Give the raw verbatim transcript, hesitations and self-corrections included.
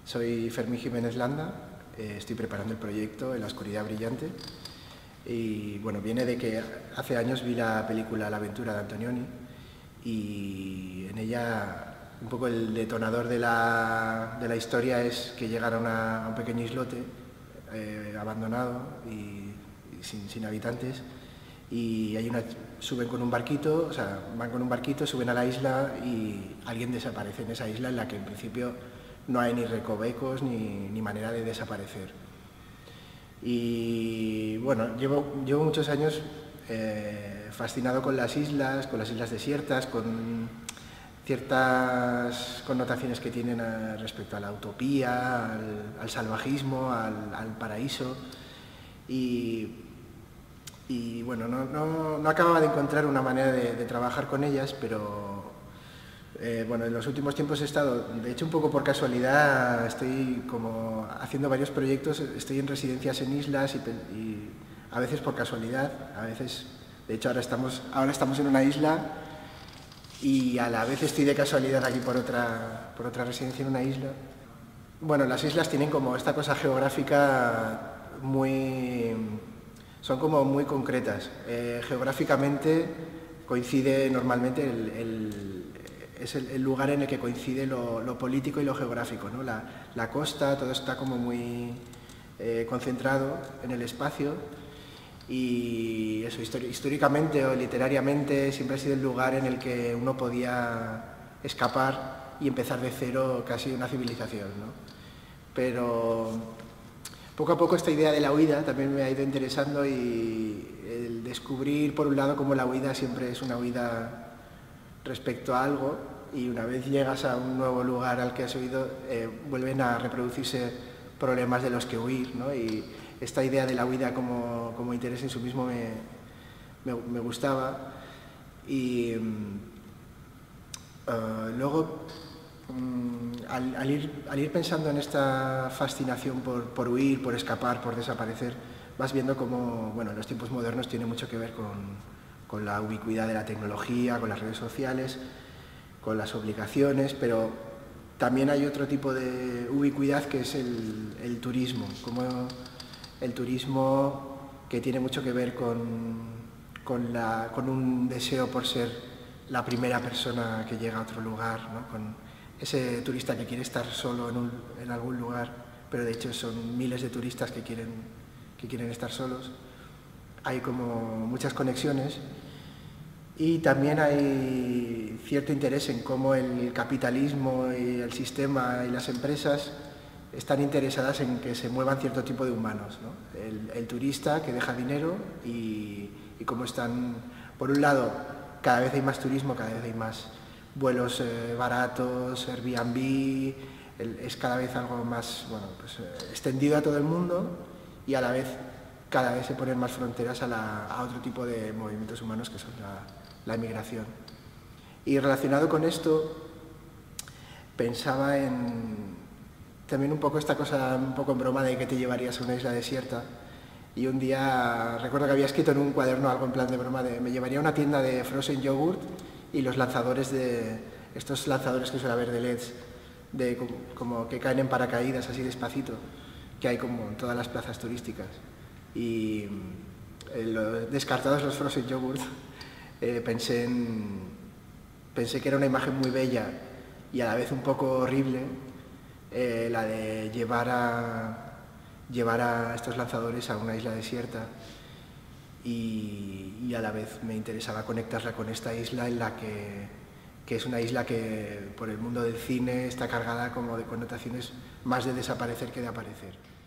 Soy Fermín Jiménez Landa, eh, estoy preparando el proyecto En la oscuridad brillante y bueno, viene de que hace años vi la película La aventura de Antonioni y en ella un poco el detonador de la, de la historia es que llegan a, una, a un pequeño islote eh, abandonado y, y sin, sin habitantes y hay una, suben con un barquito, o sea, van con un barquito, suben a la isla y alguien desaparece en esa isla en la que en principio no hay ni recovecos ni, ni manera de desaparecer. Y bueno, llevo, llevo muchos años eh, fascinado con las islas, con las islas desiertas, con ciertas connotaciones que tienen a, respecto a la utopía, al, al salvajismo, al, al paraíso. Y, y bueno, no, no, no acababa de encontrar una manera de, de trabajar con ellas, pero Eh, bueno, en los últimos tiempos he estado, de hecho un poco por casualidad, estoy como haciendo varios proyectos, estoy en residencias en islas y, y a veces por casualidad, a veces, de hecho ahora estamos, ahora estamos en una isla y a la vez estoy de casualidad aquí por otra, por otra residencia en una isla. Bueno, las islas tienen como esta cosa geográfica muy, son como muy concretas. Eh, geográficamente coincide normalmente el, el es el, el lugar en el que coincide lo, lo político y lo geográfico, ¿no? La, la costa, todo está como muy eh, concentrado en el espacio y eso, históricamente o literariamente siempre ha sido el lugar en el que uno podía escapar y empezar de cero casi una civilización, ¿no? Pero poco a poco esta idea de la huida también me ha ido interesando y el descubrir por un lado cómo la huida siempre es una huida respecto a algo y una vez llegas a un nuevo lugar al que has huido, eh, vuelven a reproducirse problemas de los que huir, ¿no? Y esta idea de la huida como, como interés en sí mismo me, me, me gustaba. Y uh, luego, um, al, al, ir, al ir pensando en esta fascinación por, por huir, por escapar, por desaparecer, vas viendo cómo, bueno, los tiempos modernos tienen mucho que ver con con la ubicuidad de la tecnología, con las redes sociales, con las obligaciones, pero también hay otro tipo de ubicuidad que es el, el turismo, como el turismo que tiene mucho que ver con, con, la, con un deseo por ser la primera persona que llega a otro lugar, ¿no? Con ese turista que quiere estar solo en, un, en algún lugar, pero de hecho son miles de turistas que quieren, que quieren estar solos. Hay como muchas conexiones y también hay cierto interés en cómo el capitalismo y el sistema y las empresas están interesadas en que se muevan cierto tipo de humanos, ¿no? El, el turista que deja dinero y, y cómo están, por un lado, cada vez hay más turismo, cada vez hay más vuelos eh, baratos, Airbnb, el, es cada vez algo más, bueno, pues, eh, extendido a todo el mundo y a la vez cada vez se ponen más fronteras a, la, a otro tipo de movimientos humanos que son la, la emigración. Y relacionado con esto, pensaba en también un poco esta cosa, un poco en broma de que te llevarías a una isla desierta. Y un día, recuerdo que había escrito en un cuaderno algo en plan de broma de me llevaría a una tienda de frozen yogurt y los lanzadores de, estos lanzadores que suele haber de L E Ds, de, como, como que caen en paracaídas así despacito, que hay como en todas las plazas turísticas. Y eh, lo, descartados los frozen yogurt, eh, pensé, en, pensé que era una imagen muy bella y a la vez un poco horrible, eh, la de llevar a, llevar a estos lanzadores a una isla desierta y, y a la vez me interesaba conectarla con esta isla en la que, que es una isla que por el mundo del cine está cargada como de connotaciones más de desaparecer que de aparecer.